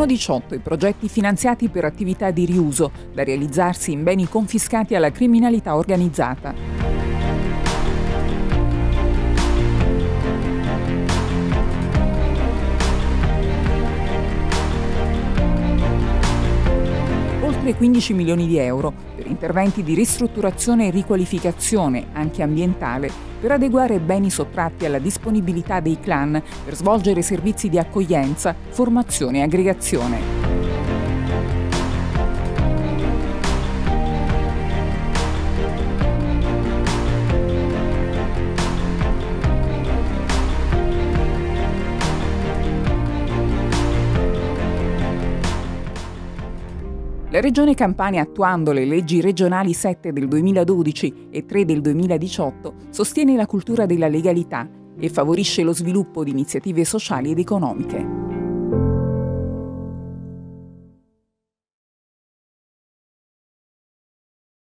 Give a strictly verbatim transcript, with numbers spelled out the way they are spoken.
diciotto i progetti finanziati per attività di riuso, da realizzarsi in beni confiscati alla criminalità organizzata. Oltre quindici milioni di euro per interventi di ristrutturazione e riqualificazione, anche ambientale, per adeguare beni sottratti alla disponibilità dei clan per svolgere servizi di accoglienza, formazione e aggregazione. La Regione Campania, attuando le leggi regionali sette del duemiladodici e tre del duemiladiciotto, sostiene la cultura della legalità e favorisce lo sviluppo di iniziative sociali ed economiche.